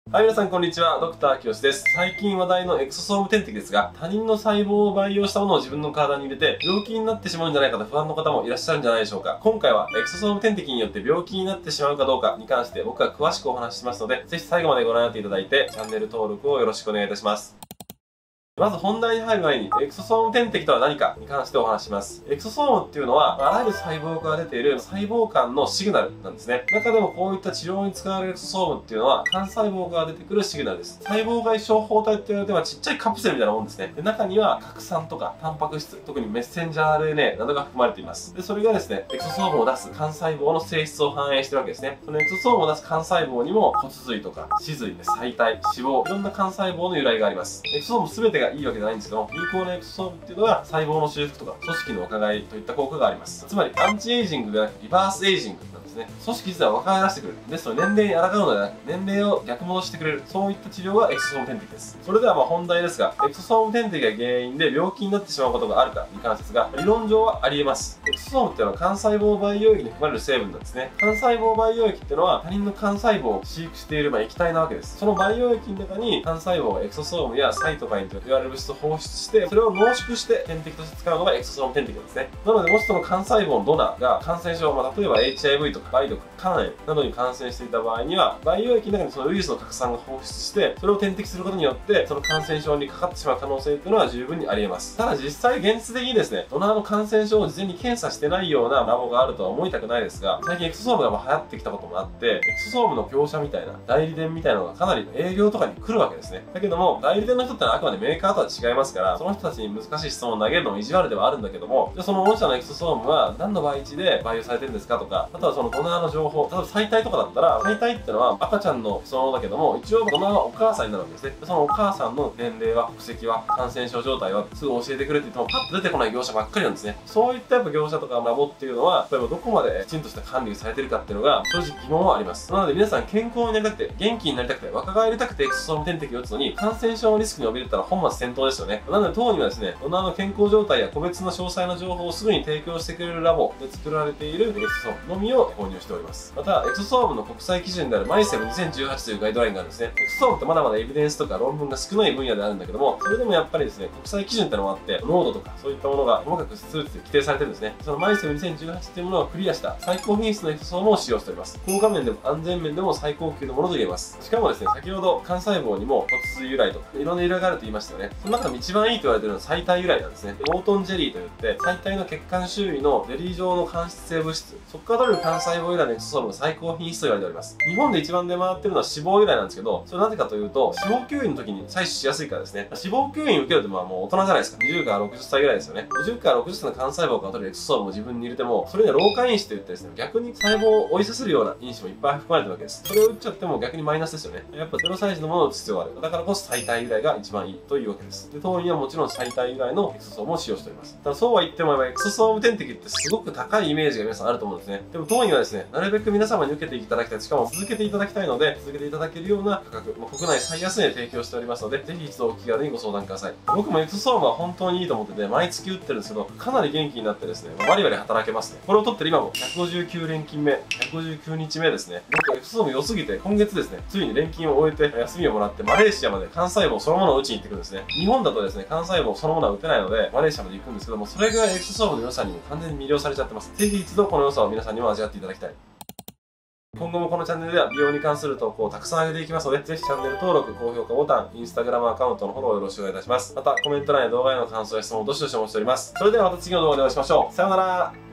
はい、皆さんこんにちは。ドクターきよしです。最近話題のエクソソーム点滴ですが、他人の細胞を培養したものを自分の体に入れて、病気になってしまうんじゃないかと不安の方もいらっしゃるんじゃないでしょうか。今回はエクソソーム点滴によって病気になってしまうかどうかに関して僕が詳しくお話ししますので、ぜひ最後までご覧になっていただいて、チャンネル登録をよろしくお願いいたします。まず本題に入る前に、エクソソーム点滴とは何かに関してお話しします。エクソソームっていうのは、あらゆる細胞から出ている細胞間のシグナルなんですね。中でもこういった治療に使われるエクソソームっていうのは、幹細胞から出てくるシグナルです。細胞外小胞体って言われてはちっちゃいカプセルみたいなもんですね。で、中には核酸とかタンパク質、特にメッセンジャー RNA などが含まれています。で、それがですね、エクソソームを出す幹細胞の性質を反映してるわけですね。そのエクソソームを出す幹細胞にも骨髄とか歯髄、細体、脂肪、いろんな幹細胞の由来があります。エクソソーム全てがいいわけじゃないんですけど、有効なエクソソームっていうのは細胞の修復とか組織の若返りといった効果があります。つまりアンチエイジングではなくリバースエイジングなんですね。組織自体を若返らせてくれる。ですので年齢に抗うのではなく年齢を逆戻してくれる。そういった治療がエクソソーム点滴です。それでは本題ですが、エクソソーム点滴が原因で病気になってしまうことがあるかに関してですが、理論上はあり得ます。エクソソームっていうのは幹細胞培養液に含まれる成分なんですね。幹細胞培養液っていうのは他人の幹細胞を飼育している液体なわけです。その培養液の中に幹細胞がエクソソームやサイトカインと言われる物質を放出して、それを濃縮して点滴として使うのがエクソソーム点滴なんですね。なのでもしその幹細胞のドナーが感染症、例えば HIV とか梅毒、肝炎などに感染していた場合には、培養液の中にそのウイルスの核酸が放出して、それを点滴することによって、その感染症にかかってしまう可能性というのは十分にあり得ます。ただ実際現実的にですね、ドナーの感染症を事前に検査してないようなラボがあるとは思いたくないですが、最近エクソソームが流行ってきたこともあって、エクソソームの業者みたいな、代理店みたいなのがかなり営業とかに来るわけですね。だけども、代理店の人ってのはあくまでメーカーとは違いますから、その人たちに難しい質問を投げるのも意地悪ではあるんだけども、じゃあその御社のエクソソームは何の培地で培養されてるんですかとか、あとはそのドナーの情報、例えば細体とかだったら、細体ってのは赤ちゃんのそのものだけども、一応ドナーはお母さんになるわけですね。そのお母さんの年齢は、国籍は、感染症状態は、すぐ教えてくれって言ってもパッと出てこない業者ばっかりなんですね。そういったやっぱ業者とかラボっていうのは、例えばどこまできちんとした管理されてるかっていうのが、正直疑問はあります。なので皆さん健康になりたくて、元気になりたくて、若返りたくてエクソソーム点滴を打つのに、感染症のリスクに怯えてたら本末転倒ですよね。なので当にはですね、ドナーの健康状態や個別の詳細な情報をすぐに提供してくれるラボで作られているエクソソームのみを購入しております。また、エクソソームの国際基準であるマイセム2018というガイドラインがあるんですね。エクソソームってまだまだエビデンスとか論文が少ない分野であるんだけども、それでもやっぱりですね、国際基準ってのもあって、濃度とかそういったものが細かく数値で規定されてるんですね。そのマイセム2018っていうものをクリアした最高品質のエクソソームを使用しております。効果面でも安全面でも最高級のものと言えます。しかもですね、先ほど幹細胞にも骨髄由来とかいろんな由来があると言いましたよね。その中で一番いいと言われているのは細体由来なんですね。モートンジェリーといって細体の血管周囲のゼリー状の間質性物質、そこから取れる幹細胞由来のエクソソームが最高品質と言われております。日本で一番出回っているのは脂肪由来なんですけど、それなぜかというと脂肪吸引の時に採取しやすいからですね。脂肪吸引受けるともう大人じゃないですか。20から60歳ぐらいですよね。50から60歳の幹細胞から取れるエクソソームを自分に入れても、それが老化因子といってですね、逆に細胞を追いさせるような因子もいっぱい含まれてるわけです。それを打っちゃっても逆にマイナスですよね。やっぱ0歳児のものを打つ必要がある。だからこそ細体由来が一番いいというわけです。で、当院はもちろん細体由来のエクソソームを使用しております。ただそうは言ってもエクソソーム点滴ってすごく高いイメージが皆さんあると思うんですね。でも当院はですね、なるべく皆様に受けていただきたい、しかも続けていただきたいので、続けていただけるような価格、国内最安値で提供しておりますので、ぜひ一度お気軽にご相談ください。僕もエクソソームは本当にいいと思ってて、毎月打ってるんですけど、かなり元気になってですね、バリバリ働けますね。これを取ってる今も159連勤目、159日目ですね。僕エクソソーム良すぎて、今月ですね、ついに連勤を終えて休みをもらってマレーシアまで幹細胞そのものを打ちに行ってくるんですね。日本だとですね、幹細胞そのものは打てないので、マレーシアまで行くんですけども、それぐらいエクソソームの良さにも完全に魅了されちゃってます。ぜひ一度この良さを皆さんにも味わっていただきたい。今後もこのチャンネルでは美容に関する投稿をたくさん上げていきますので、ぜひチャンネル登録、高評価ボタン、インスタグラムアカウントのフォローをよろしくお願いいたします。またコメント欄や動画への感想や質問をどしどしお待ちしております。それではまた次の動画でお会いしましょう。さようなら。